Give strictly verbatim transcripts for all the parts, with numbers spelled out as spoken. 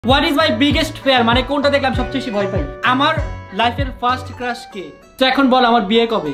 What is my biggest fear? মানে কোনটা দেখলাম সবচেয়ে বেশি ভয় পাই? আমার লাইফের ফার্স্ট ক্রাশ কে? তো এখন বল আমার বিয়ে কবে?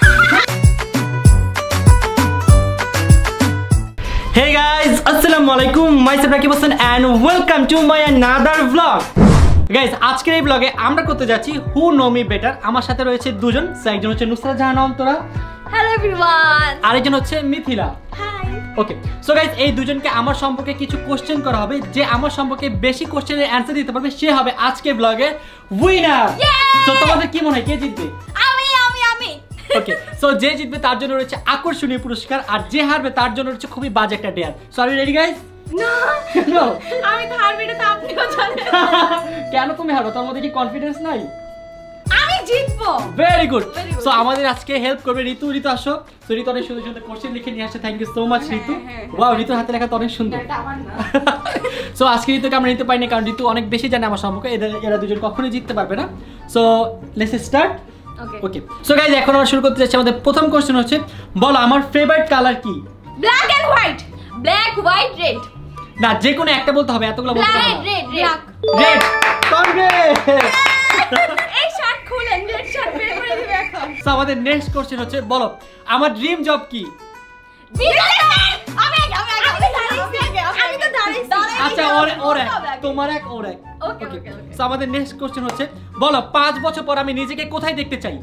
Hey guys, assalamu alaikum. Myself Rakib Hossain and welcome to my another vlog. Guys, আজকের এই ব্লগে আমরা করতে যাচ্ছি who know me better. আমার সাথে রয়েছে দুজন, একজন হচ্ছে নুসরাত, জাহান, অন্তরা। Hello everyone. আরেকজন হচ্ছে Mithila. Hi. Okay, so guys এই দুজনকে আমার সম্পর্কে কিছু কোশ্চেন করা হবে, যে আমার সম্পর্কে বেশি কোশ্চেনের অ্যানসার দিতে পারবে সে হবে আজকে ব্লগের উইনার। সো তোমাদের কি মনে হয় কে জিতবে? আমি আমি আমি ওকে, সো যে জিতবে তার জন্য রয়েছে আকর্ষণীয় পুরস্কার, আর যে হারবে তার জন্য রয়েছে খুবই বাজে একটা dare. So are you ready guys? না নো, আমি তো হারবো, এটা তো আপনিও জানেন। কেন তুমি হারবে? তোমার মধ্যে কি কনফিডেন্স নাই? আমি জিতবো। Very good. সো আমাদের আজকে হেল্প করবে ঋতু। ঋতু আসো। সো ঋতু অনেক সুন্দর সুন্দর কোশ্চেন লিখে নিয়ে আসছে। Thank you so much Ritu. Wow, ঋতুর হাতে লেখা তো অনেক সুন্দর। এটা আমার না। সো আজকে ঋতুকে আমরা নিতে পারি না, কারণ ঋতু অনেক বেশি জানে আমার সম্পর্কে। এরা এরা দুজন কখনোই জিততে পারবে না। So let's start. Okay okay, so guys এখন আমরা শুরু করতে যাচ্ছি। আমাদের প্রথম কোশ্চেন হচ্ছে, বলো আমার ফেভারিট কালার কি? Black and white. Black, white, red. না, যে কোনো একটা বলতে হবে, এতগুলো বলতে হবে না। Red red red red. Congrats. এই শার্ট খুলেন, রেড শার্ট বের করে দিবে এখন। সো আমাদের নেক্সট কোশ্চেন হচ্ছে, বলো আমার ড্রিম জব কি? বিজনেসম্যান। আমি আগে আমি আগে আমি দাঁড়াইছি আগে। আমি তো দাঁড়াইছি। আচ্ছা, ওর ওর এক, তোমার এক, ওর এক। Okay okay. সো আমাদের নেক্সট কোশ্চেন হচ্ছে, বলো পাঁচ বছর পর আমি নিজেকে কোথায় দেখতে চাই?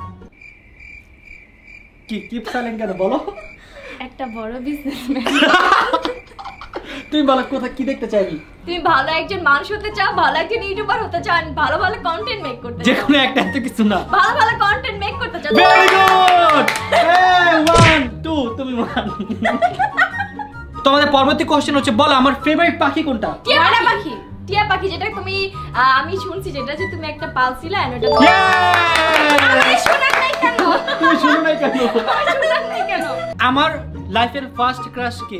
কি কিপ সাইলেন্ট কেন? বলো। একটা বড় বিজনেসম্যান। তুমি বলো কোথায় কি দেখতে চাইবি? তুমি ভালো একজন মানুষ হতে চাও, ভালো একজন ইউটিউবার হতে চাও, ভালো ভালো কন্টেন্ট মেক করতে চাও। যে কোনো একটা এত কিছু না। ভালো ভালো কন্টেন্ট মেক করতে চাও। Very good. এই ওয়ান টু, তুমি ওয়ান। তোমাদের পরবর্তী কোশ্চেন হচ্ছে, বলো আমার ফেভারিট পাখি কোনটা? টিয়া পাখি। টিয়া পাখি, যেটা তুমি আমি শুনছি যেটা যে তুমি একটা পালছিলা, আর ওটা আমি শুনা নাই কেন? তুমি শুনো নাই কেন? আমি শুনা নাই কেন? আমার লাইফের ফার্স্ট ক্রাশ কে?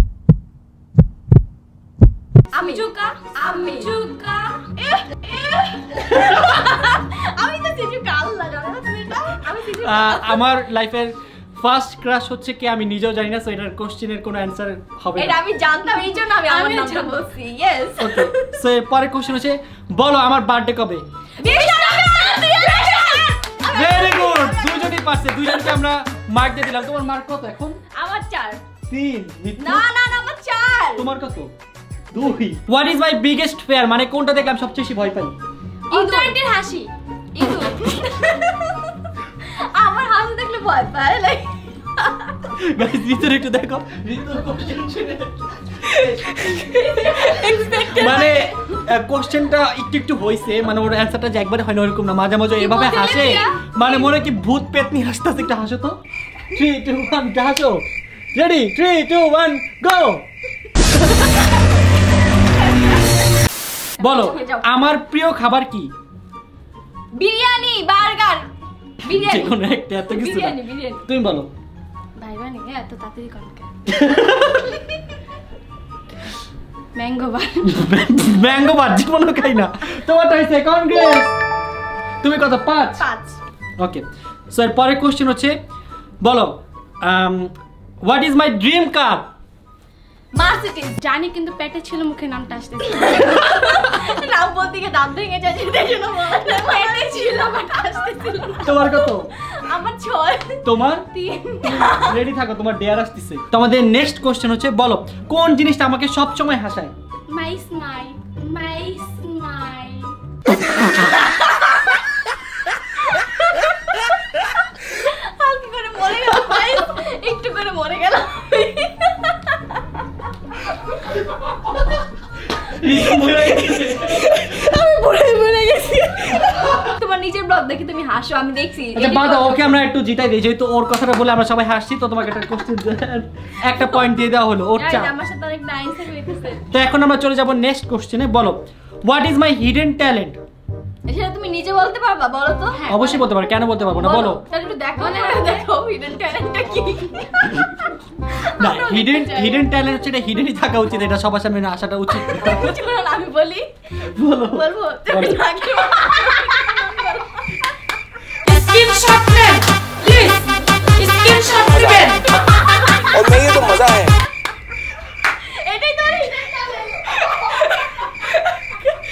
আমি জুকা আমি জুকা আমি তো সিজুকা, আল্লাহ জানে না তুমি এটা। আমি সিজুকা। আমার লাইফের ফার্স্ট ক্রাশ হচ্ছে কে আমি নিজেও জানি না, সো এটার কোশ্চেনের কোনো অ্যানসার হবে না। এটা আমি জানতাম, এইজন্য আমি আমার নামটা বলছি। ইয়েস। ওকে, সো পরের কোশ্চেন হচ্ছে, বলো আমার বার্থডে কবে? ভেরি গুড, দুইজনই পারছে। দুইজনকে আমরা মার্ক দিয়ে দিলাম। তোমার মার্ক কত এখন? আমার চার। তিন। না না না, আমার চার। তোমার কত? দুই। What is my biggest fear? মানে কোনটা দেখলাম সবচেয়ে বেশি ভয় পাই? ইঁদুরের হাসি। ইঁদুর। আমার হাসি দেখলে ভয় পায়। লাইক গাইস, ঋতুর একটু দেখো। ঋতুর কোশ্চেন শুনে মানে কোশ্চেনটা একটু একটু হইছে, মানে ওর অ্যানসারটা যে একবারে হয় না ওরকম না, মাঝে মাঝে এভাবে হাসে, মানে মনে কি ভূত পেতনি হাসতেছে। একটু হাসো তো। থ্রি টু ওয়ান, হাসো। Ready? Three two one go. বলো আমার প্রিয় খাবার কি? বিরিয়ানি, বার্গার, বিরিয়ানি। যে কোনো একটা, এত কিছু না। বিরিয়ানি বিরিয়ানি। তুমি বলো। ভাই বানি এত তাড়াতাড়ি কোন কে? ম্যাঙ্গো বার। ম্যাঙ্গো বার জীবনও খাই না। তোমারটা হইছে কনগ্রেস। তুমি কত? পাঁচ। পাঁচ। ওকে, সো এর পরের কোশ্চেন হচ্ছে, বলো what is my dream car? Mercedes. জানি কিন্তু পেটে ছিল, মুখে নামটা আসতেছে। নাম বলতে গিয়ে দাঁত ভেঙে যাচ্ছে, তাই জন্য বলা না। পেটে ছিল, বাট আসতেছিল না। তোমার কত? আমার ছয়। তোমার তিন। রেডি থাকো, তোমার ডেয়ার আসতেছে। তোমাদের নেক্সট কোশ্চেন হচ্ছে, বলো কোন জিনিসটা আমাকে সব সময় হাসায়? মাই স্মাইল। মাই স্মাইল। হালকা করে মরে গেল ভাই, একটু করে মরে গেল। আমি পড়ে পড়ে গেছি। তোমার নিজের ব্লগ দেখি তুমি হাসো, আমি দেখছি। আচ্ছা বাদ, ওকে আমরা একটু জিতাই দিই, যেহেতু ওর কথাটা বলে আমরা সবাই হাসছি, তো তোমাকে একটা কোশ্চেন একটা পয়েন্ট দিয়ে দেওয়া হলো। ওর চা আমার সাথে অনেক নাইস লিখেছে। তো এখন আমরা চলে যাব নেক্সট কোশ্চেনে। বলো what is my hidden talent? এটা তুমি নিজে বলতে পারবা? বলো তো। অবশ্যই বলতে পারো, কেন বলতে পারবো না? বলো। তাহলে একটু দেখো না, দেখো হিডেন ট্যালেন্টটা কি। না, হিডেন হিডেন ট্যালেন্ট হচ্ছে, এটা হিডেনই থাকা উচিত, এটা সবার সামনে আসাটা উচিত। আমি বলি। বলো। বলবো। তুমি নাকি स्क्रीनशॉट लें प्लीज, स्क्रीनशॉट लें। और नहीं ये तो मजा है। এটাই তো হিডেন ট্যালেন্ট।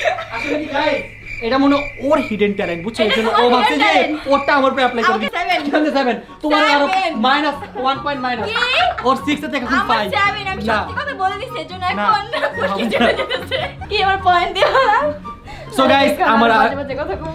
এটা মনে ওর হিডেন ট্যালেন্ট বুঝছো এই জন্য ও ভাবছে যে ওরটা আমার উপরে অ্যাপ্লাই করবে সেভেন সেভেন তোমার আরো মাইনাস ওয়ান পয়েন্ট মাইনাস ওর সিক্স থেকে এখন ফাইভ সেভেন আমি সত্যি কথা বলে দিছি এজন্য এখন কি আমার পয়েন্ট দিও সো গাইস আমরা বাজে বাজে কথা কম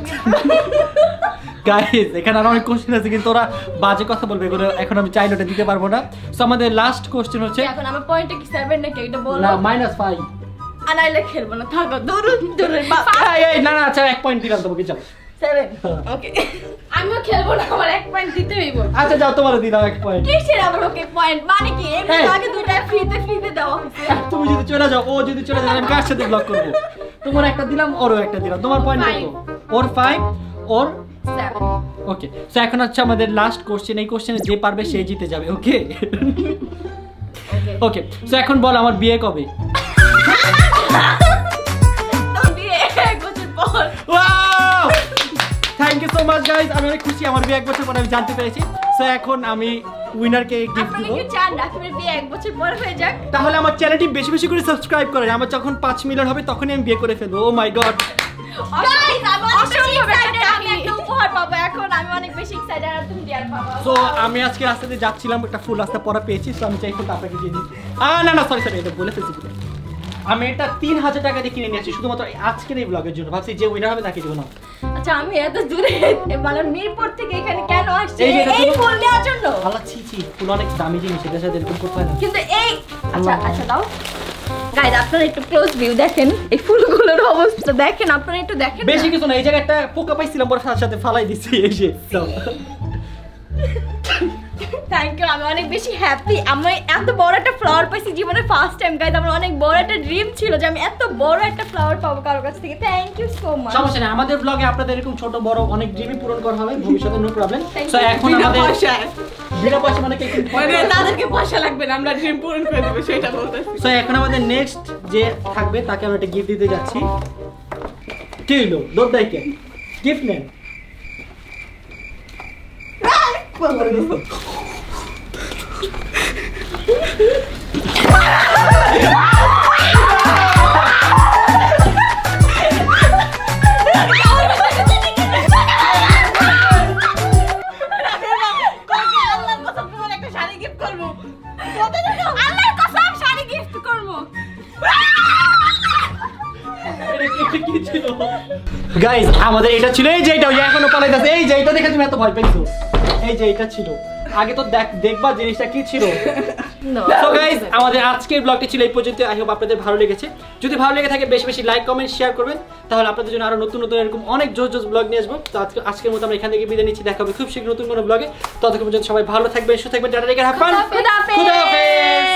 গাইস এখানে আরো অনেক কোশ্চেন আছে কিন্তু ওরা বাজে কথা বলবে এগুলো এখন আমি চাইলে ওটা দিতে পারবো না সো আমাদের লাস্ট কোশ্চেন হচ্ছে এখন আমার পয়েন্টটা কি সেভেন নাকি এটা বলো না মাইনাস ফাইভ আনাইলে খেলবো না থাকো দূর দূর এই না না আচ্ছা এক পয়েন্ট দিলাম তোমাকে যাও সেভেন ওকে আমিও খেলবো না আমার এক পয়েন্ট দিতে হইব আচ্ছা যাও তোমার দিলাম এক পয়েন্ট কিসের আবার ওকে পয়েন্ট মানে কি এমনি আগে দুইটা ফ্রিতে ফ্রিতে দাও তুমি যদি চলে যাও ও যদি চলে যায় আমি কার সাথে ব্লক করব তোমার একটা দিলাম ওরও একটা দিলাম তোমার পয়েন্ট কত ওর ফাইভ ওর সেভেন ওকে সো এখন হচ্ছে আমাদের লাস্ট কোশ্চেন এই কোশ্চেনে যে পারবে সে জিতে যাবে ওকে ওকে সো এখন বল আমার বিয়ে কবে wow thank you so much guys আমি অনেক খুশি আমার বিয়ে এক বছর পরে আমি জানতে পেরেছি সো এখন আমি উইনারকে গিফট দিব আপনি কি চান রাকিবের বিয়ে এক বছর পর হয়ে যাক তাহলে আমার চ্যানেলটি বেশি বেশি করে সাবস্ক্রাইব করেন আমার যখন পাঁচ মিলিয়ন হবে তখনই আমি বিয়ে করে ফেলবো ও মাই গড গাইস আমি অসম্ভব একটা আমি একটা উপহার পাবো এখন আমি অনেক বেশি এক্সাইটেড আর তুমি ডিয়ার পাবো সো আমি আজকে রাস্তাতে যাচ্ছিলাম একটা ফুল রাস্তা পরা পেয়েছি সো আমি চাই ফুলটা আপনাকে দিয়ে দিই আ না না সরি সরি এটা বলে ফেলছি আমি এটা তিন হাজার টাকা দিয়ে কিনে নিয়েছি শুধুমাত্র আজকের এই ব্লগের জন্য ভাবছি যে উইনার হবে তাকে দেবো না আচ্ছা আমি এত দূরে মানে মিরপুর থেকে এখানে কেন আসছি এই ফুল দেওয়ার জন্য আল্লাহ ছি ছি ফুল অনেক দামি জিনিস এটার সাথে এরকম করতে হয় না কিন্তু এই আচ্ছা আচ্ছা দাও গাইস আপনারা একটু ক্লোজ ভিউ দেখেন এই ফুলগুলোর অবস্থা দেখেন আপনারা একটু দেখেন বেশি কিছু না এই জায়গায় একটা পোকা পাইছিলাম পরে সাথে সাথে ফালাই দিছি এই যে থ্যাংক ইউ আমি অনেক বেশি হ্যাপি আমি এত বড় একটা ফ্লাওয়ার পাইছি জীবনে ফার্স্ট টাইম গাইস আমার অনেক বড় একটা ড্রিম ছিল যে আমি এত বড় একটা ফ্লাওয়ার পাবো কারোর কাছ থেকে থ্যাংক ইউ সো মাচ সমস্যা নেই আমাদের ব্লগে আপনাদের এরকম ছোট বড় অনেক ড্রিমই পূরণ করা হবে ভবিষ্যতে নো প্রবলেম সো এখন আমাদের বিনা পয়সা মানে কি মানে তাদেরকে পয়সা লাগবে না আমরা ড্রিম পূরণ করে দেব সেটা বলতেছি সো এখন আমাদের নেক্সট যে থাকবে তাকে আমরা একটা গিফট দিতে যাচ্ছি কি হলো দোদ দাইকে গিফট নেন গাইস আমাদের এটা ছিল এই যে এটা এখনো পালাইতাছে এই যে এটা দেখে তুমি এত ভয় পাইছো এই যে এটা ছিল আগে তো দেখ দেখবা জিনিসটা কি ছিল সো গাইস আমাদের আজকের ব্লগটি ছিল এই পর্যন্ত আই হোপ আপনাদের ভালো লেগেছে যদি ভালো লেগে থাকে বেশি বেশি লাইক কমেন্ট শেয়ার করবেন তাহলে আপনাদের জন্য আরো নতুন নতুন এরকম অনেক জোস জোস ব্লগ নিয়ে আসবো তো আজকে আজকের মতো আমরা এখান থেকে বিদায় নিচ্ছি দেখা হবে খুব শীঘ্র নতুন কোনো ব্লগে ততক্ষণ পর্যন্ত সবাই ভালো থাকবেন সুস্থ থাকবেন tata take care have fun খুদা হাফেজ। খুদা হাফেজ।